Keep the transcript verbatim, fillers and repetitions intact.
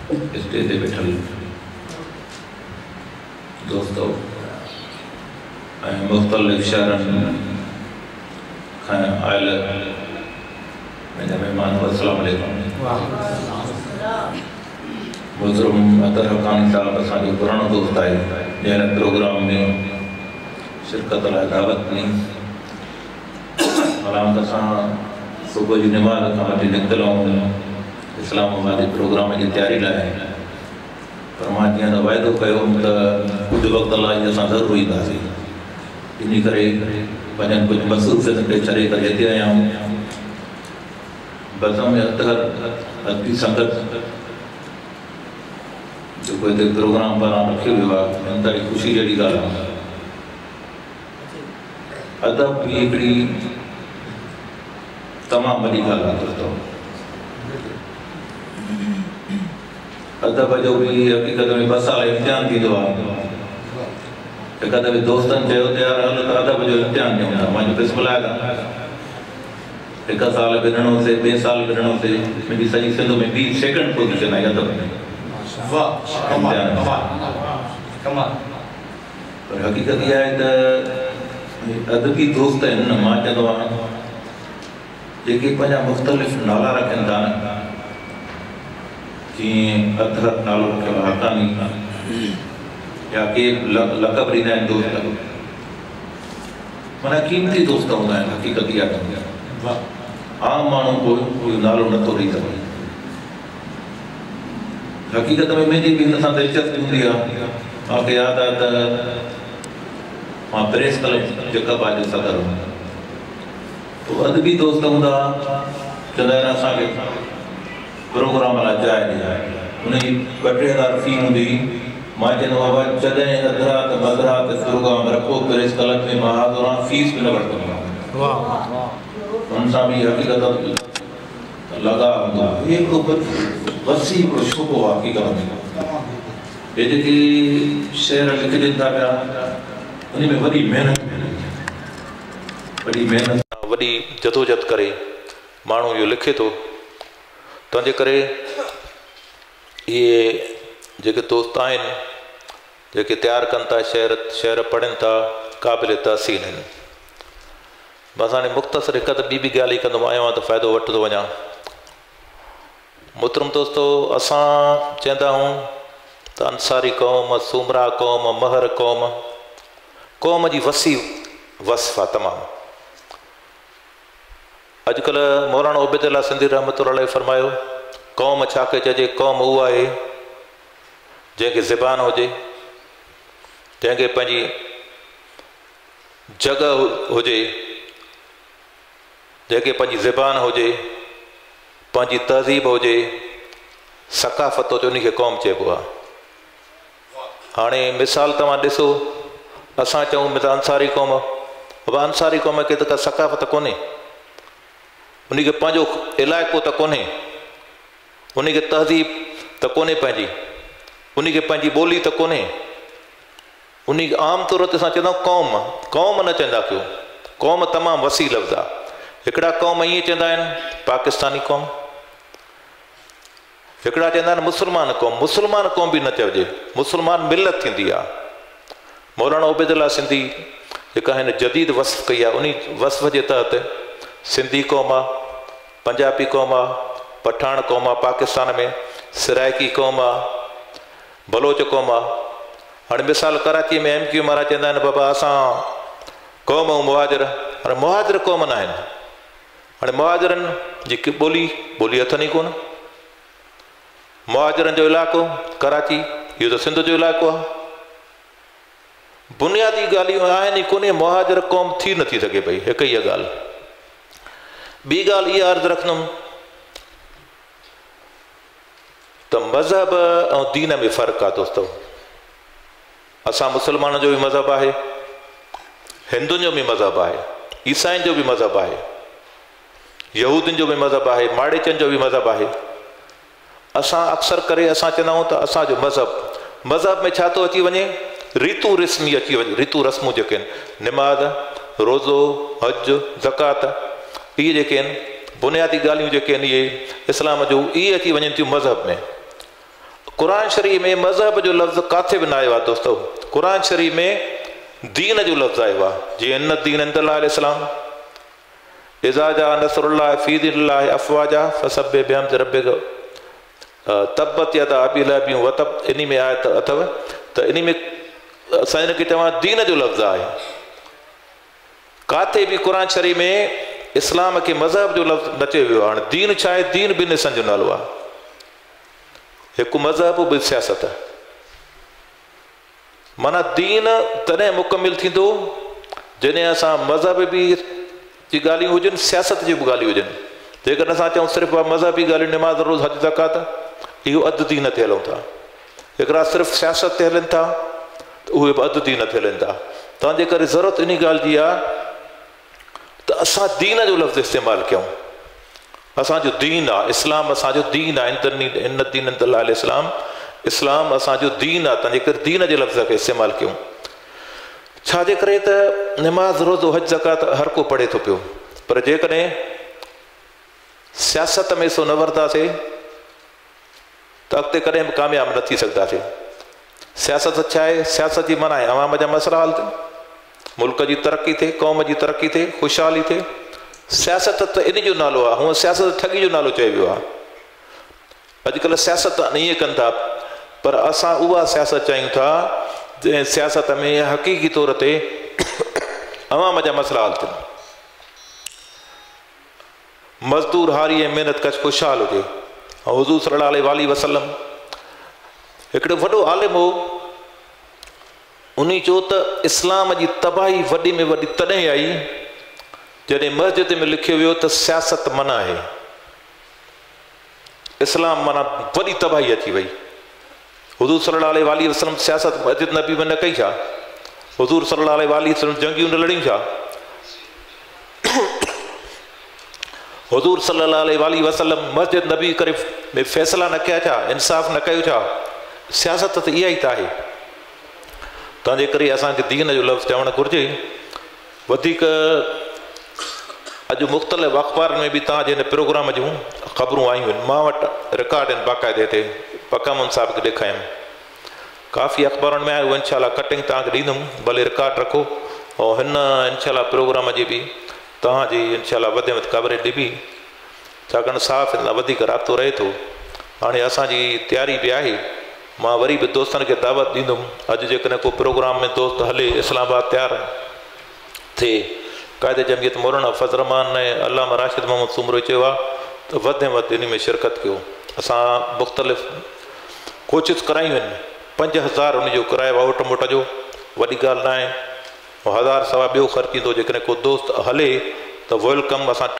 Stage पे बैठल दोस्तों मुख्तलिफ शहरनि खां आयल मुंहिंजा महिमान अस्सलाम वालेकुम। मुज़रम अतर हक़ानी साहब असांजो पुराणो दोस्त आहे जंहिं प्रोग्राम में शिरकत लाइ दावत ॾिनी। हालांकि असां सुबुह जी निमाज़ खां वठी निकितल आहियूं इस्लामाबाद जे प्रोग्राम जी तयारी लाइ, पर मां जीअं त वाइदो कयो हुउमि त कुझु वक़्त लाइ असां ज़रूरु ईंदासीं, इन करे पंहिंजनि कुझु मसरूफ़ियतनि खे छॾे करे हिते आया आहियूं। बज़म अतहर अदबी संगत जेको हिते प्रोग्राम पारां रखियो वियो आहे, इंतहाई ख़ुशी जहिड़ी ॻाल्हि आहे। अदब बि हिकिड़ी तमामु वॾी ॻाल्हि आहे दोस्तों। अदब जो भी हक़ीक़त में ॿ साल इम्तिहान थींदो आहे। हिकु दफ़े दोस्तनि चयो त यार हलो त अदब जो इम्तिहान ॾियूं था। मुंहिंजो प्रिंसिपल आया था, हिकु साल विढ़णोसीं, ॿिए साल विढ़णोसीं, मुंहिंजी सॼी सिंध में ॿी सेकेंड पोज़ीशन आई अदब में। पर हक़ीक़त इहा आहे त अदबी दोस्त आहिनि न, मां चवंदो आहियां जेके पंहिंजा मुख़्तलिफ़ नाला रखनि था न, जीअं अतहर नालो रखियो आहे हक़ानी, या के लक़ब ॾींदा आहिनि दोस्त, माना क़ीमती दोस्त हूंदा आहिनि। हक़ीक़त इहा कंदी आहे, आम माण्हू कोई नालो नथो ॾेई सघे। हक़ीक़त में मुंहिंजी बि हिन सां दिलचस्पी हूंदी आहे। मूंखे यादि आहे त मां प्रेस क्लब जेकब आहे जो सदर हुउमि, पोइ अदबी दोस्त हूंदा, चवंदा आहिनि असांखे प्रोग्राम लाइ जाइ ॾिए, उनजी ॿ टे हज़ार फी हूंदी। मां चवंदो बाबा जॾहिं अधरात मधरात प्रोग्राम रखो प्रेस क्लब में, मां हाज़ुर फीस बि न वठंदो आहियां। हुन सां बि हक़ीक़त लॻा हूंदो आहे। इहे हिकिड़ो वसी हिकिड़ो शुबो आहे हक़ीक़त में। हे जेके शेर लिखजनि था पिया, उन में वॾी महिनत वॾी महिनत वॾी जदोजहद करे माण्हू इहो लिखे थो। तंहिंजे करे इहे जेके दोस्त आहिनि, जेके तयारु कनि था शेर शेर पढ़नि था, क़ाबिल तहसीन आहिनि। बसि हाणे मुख़्तसिर हिकु त ॿी बि ॻाल्हि ई कंदो आहियां त फ़ाइदो वठंदो वञा। मोहतरम दोस्तो, असां चवंदा आहियूं त अंसारी क़ौम, सुमरा क़ौम, महर क़ौम, क़ौम जी वसी वसफ़ आहे तमामु। अॼुकल्ह मौलाना उबैदुल्लाह सिंधी रहमतुल्लाह अलैह फरमायो, क़ौम छा खे चइजे? क़ौम उहा आहे जंहिंखे ज़बान हुजे, जंहिंखे पंहिंजी जॻह हुजे, जंहिंखे पंहिंजी ज़बान हुजे, पंहिंजी तहज़ीब हुजे, सकाफ़त हुजे, उनखे क़ौम चइबो आहे। हाणे मिसाल तव्हां ॾिसो, असां चऊं मिसाल अंसारी क़ौम, बाबा अंसारी क़ौम खे त का सकाफ़त कोन्हे, उनखे पंहिंजो इलाइक़ो त कोन्हे, उनखे तहज़ीब त कोन्हे पंहिंजी, उनखे पंहिंजी ॿोली त कोन्हे। उन आम तौर ते असां चवंदा आहियूं क़ौम, क़ौम न चवंदा कयो। क़ौम तमामु वसी लफ़्ज़ आहे। हिकिड़ा क़ौम ईअं चवंदा आहिनि पाकिस्तानी क़ौम, हिकिड़ा चवंदा आहिनि मुस्लमान क़ौम। मुस्लमान क़ौम बि न चइजे, मुस्लमान मिलत थींदी आहे। मौलाना उबैदुल्लाह सिंधी जेका हिन जदीद वसफ़ कई आहे, उन वसफ़ जे तहत सिंधी क़ौम आहे, पंजाबी क़ौम आहे, पठान क़ौम आहे पाकिस्तान में, सिराइकी क़ौम आहे, बलोच क़ौम आहे। हाणे मिसाल कराची में एम क्यू वारा चवंदा आहिनि बाबा असां क़ौम ऐं मुहाजिर। हाणे मुहाजिर क़ौम न आहिनि। हाणे मुहाजिरनि जी ॿोली ॿोली अथनि ई कोन। मुहाजिरनि जो इलाइक़ो कराची, इहो त सिंध जो इलाइक़ो आहे। बुनियादी ॻाल्हियूं आहिनि ई कोन, मुहाजिर क़ौम थी नथी सघे पई। हिकु इहा ॻाल्हि। ॿी ॻाल्हि इहा अर्ज़ु रखंदुमि त मज़हब ऐं दीन में फ़र्क़ु आहे दोस्तो। असां मुस्लमाननि जो बि मज़हब आहे, हिंदुनि जो बि मज़हब आहे, ईसाइनि जो बि मज़हब आहे, यहूदियुनि जो बि मज़हब आहे, माड़ेचनि जो बि मज़हब आहे। असां अक्सर करे असां चवंदा आहियूं त असांजो मज़हब मज़हब में छा थो अची वञे? रीतू रस्मी अची वञे। रीतू रस्मूं जेके आहिनि, निमाज़, रोज़ो, हज, ज़कात, इहे जेके आहिनि बुनियादी ॻाल्हियूं जेके आहिनि इहे इस्लाम जो, इहे अची वञनि थियूं मज़हब में। क़ुरान शरीफ़ में मज़हब जो लफ़्ज़ किथे बि न आयो आहे दोस्तो। क़ुरान शरीफ़ में दीन जो लफ़्ज़ आयो आहे। जीअं इन दीन इंदल्लाह इस्लाम, इज़ा जा नसरुल्लाह फी दीनिल्लाह अफ़वाजा फसब्बिह बिहम्दि रब्बिका तब्बत यदा अबी लहब व तब। इन में आयत अथव त इन में असां हिनखे चवां दीन जो लफ़्ज़ आहे। काथे बि क़ुरान शरीफ़ में इस्लाम खे मज़हब जो लफ़्ज़ न चयो वियो आहे। हाणे दीन छा आहे? दीन बिज़नेस जो नालो आहे। हिकु मज़हब बि सियासत। माना दीन तॾहिं मुकमिल थींदो जॾहिं असां मज़हब बि जी ॻाल्हियूं हुजनि, सियासत जी बि ॻाल्हियूं हुजनि। जेकॾहिं असां चऊं सिर्फ़ु मज़हबी ॻाल्हियूं, निमाज़ रोज़ हज ज़कात, इहो अधु दीन ते हलूं था। हिकिड़ा सिर्फ़ु सियासत ते हलनि था त उहे बि अधु दीन ते हलनि था। तंहिंजे करे ज़रूरत इन ॻाल्हि जी आहे त असां दीन जो लफ़्ज़ इस्तेमालु कयूं। असांजो दीन आहे इस्लाम, असांजो दीन आहे। इन दीन इंदल्लाह इस्लाम, इस्लाम असांजो दीन आहे। तंहिंजे करे दीन जे लफ़्ज़ खे इस्तेमालु कयूं। छाजे करे त निमाज़ रोज़ो हज ज़कात हर को पढ़े थो पियो, पर जेकॾहिं सियासत में सो न वरतासीं त अॻिते कॾहिं बि कामयाबु न थी सघंदासीं। सियासत छा आहे? सियासत जी माना आहे अवाम जा मसइला हल थियनि, मुल्क जी तरक़ी थिए, क़ौम जी तरक़ी थिए, ख़ुशहाली थिए। सियासत त इन जो नालो आहे। हूअं सियासत ठगी जो नालो चयो वियो आहे। अॼुकल्ह सियासत ईअं कनि था, पर असां उहा सियासत चाहियूं था जंहिं सियासत में हक़ीक़ी तौर ते अवाम जा मसइला हल थियनि। मज़दूर हारी ऐं महिनत कश ख़ुशहाल हुजे। ऐं हुज़ूर सल्लल्लाहु अलैहि वसल्लम हिकिड़ो वॾो आलिम हो, उन चयो त इस्लाम जी तबाही वॾी में वॾी तॾहिं आई जॾहिं मस्जिद में लिखियो वियो त सियासत मना आहे। इस्लाम माना वॾी तबाही अची वई। हुज़ूर सल्लल्लाहु अलैहि वसल्लम सियासत मस्जिद नबी में न कई छा? हुज़ूर सल्लल्लाहु अलैहि वसल्लम जंगियूं न लड़ियूं छा? हुज़ूर सल्लल्लाहु अलैहि वसल्लम मस्जिद नबी करे में फ़ैसिला न कया छा? इंसाफ़ न कयो छा? सियासत त इहा ई त आहे। तंहिंजे करे असांखे दीन जो लफ़्ज़ चवणु घुरिजे। वधीक अॼु मुख़्तलिफ़ अख़बारनि में बि तव्हांजे हिन प्रोग्राम जूं ख़बरूं आयूं आहिनि। मां वटि रिकॉर्ड आहिनि बाक़ाइदे ते, पकामन साहिब खे ॾेखारियमि। काफ़ी अख़बारनि में आहे, उहा इनशाला कटिंग तव्हांखे ॾींदुमि, भले रिकॉर्ड रखो। ऐं हिन इनशाला प्रोग्राम जी बि तव्हांजी इनशाला वधि में वधि कवरेज ॾिबी, छाकाणि साफ़ हिन वधीक राब्तो रहे थो। हाणे असांजी तयारी बि आहे। मां वरी बि दोस्तनि खे दावत ॾींदुमि। अॼु जेकॾहिं को प्रोग्राम में दोस्त हले इस्लामाबाद तयारु थिए, क़ाइदे जमयत मौलाना फज़ल रहमान ऐं अल्लामा राशिद मोहम्मद सुमरो चयो आहे त वधि में वधि इन में शिरकत कयो। असां मुख़्तलिफ़ कोशिशि करायूं आहिनि। पंज हज़ार उनजो किरायो आहे ओट मोट जो, वॾी ॻाल्हि न आहे। हज़ार सवा ॿियो ख़र्चु ईंदो। जेकॾहिं को दोस्त हले त वेलकम। असां